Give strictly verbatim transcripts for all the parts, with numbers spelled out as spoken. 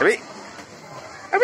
Abi. Abi.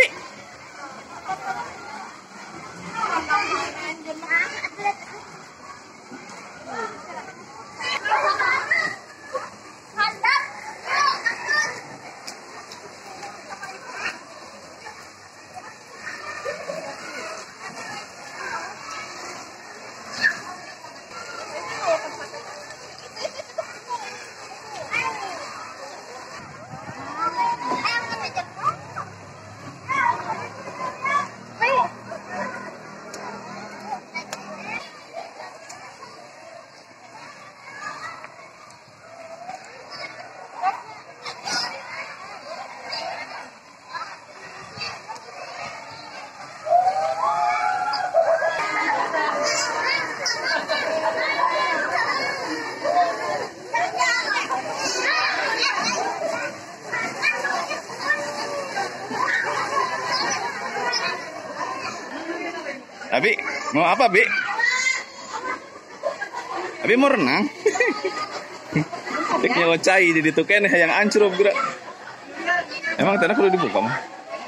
Abi, mau apa, Bi? Abi mau renang? Teknya wacai jadi tuh kan yang ancur gerak. Emang tanah perlu dibuka mah?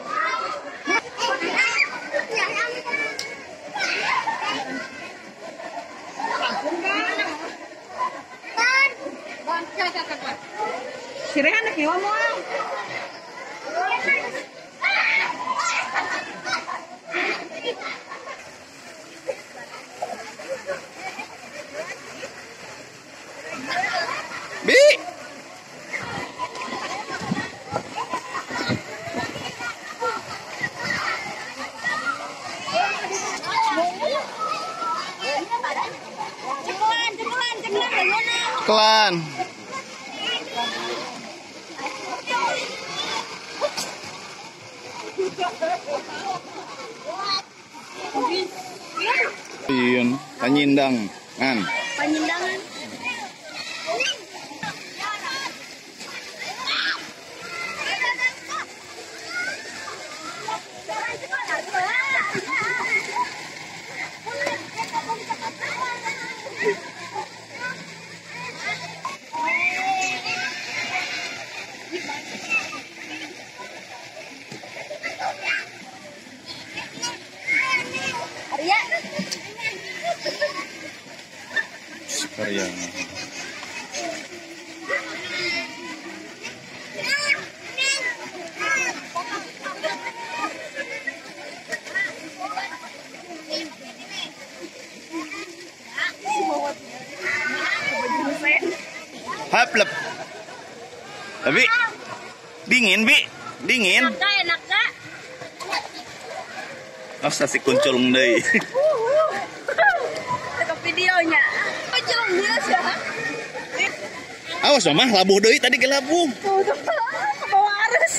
Sirih anak nyawa mau. Bi. Cemulan, cemulan, cemulan bagaimana? Klan. Iyun, panyindang, kan? Penyindangan. Arya. Karya. Haplep. Tapi dingin, Bi. Dingin. Enak gak, enak gak? Oh, sasi kunculung deui. Ke videonya. Kunculung dia sih. Awas mah labuh deui tadi ge labuh. Tuh, tuh. Bawa arus.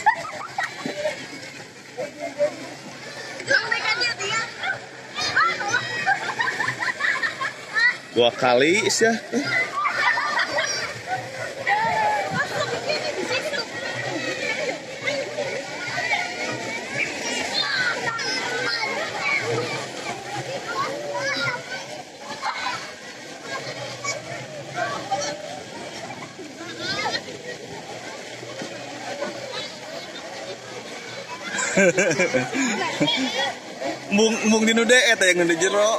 Dua kali ya. mung mung di nude eta yang di jero.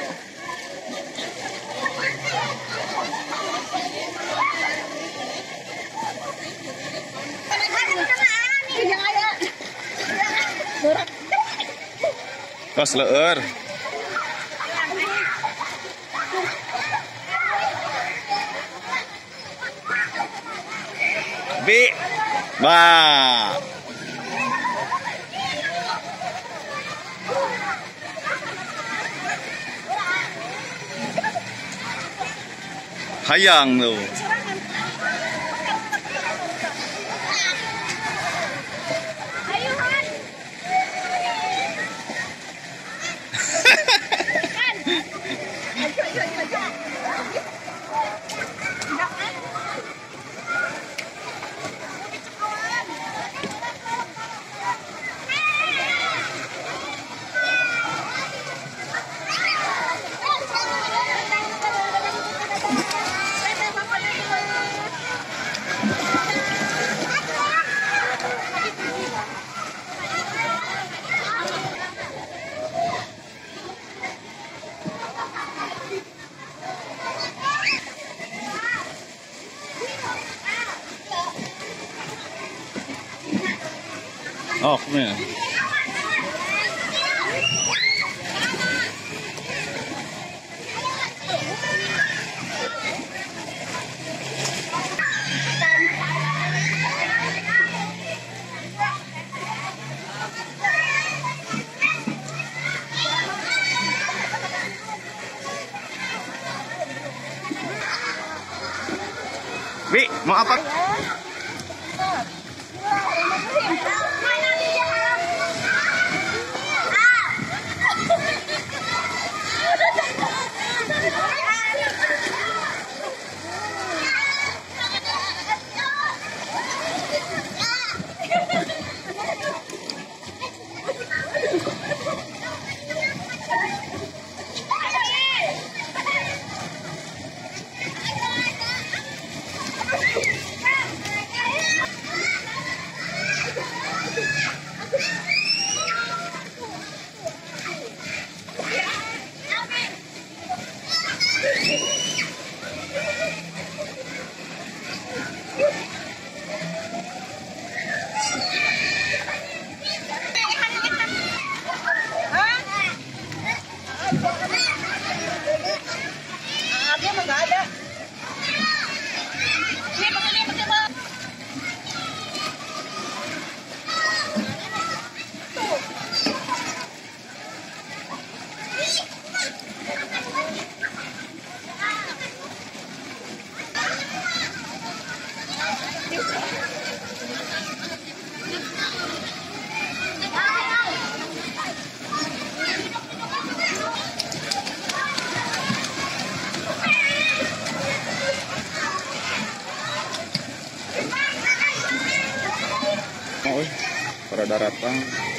Kos leur. Bi. Bah. Hayang tuh. Oh, come here. Bi, mau apa? Oh, pada daratan.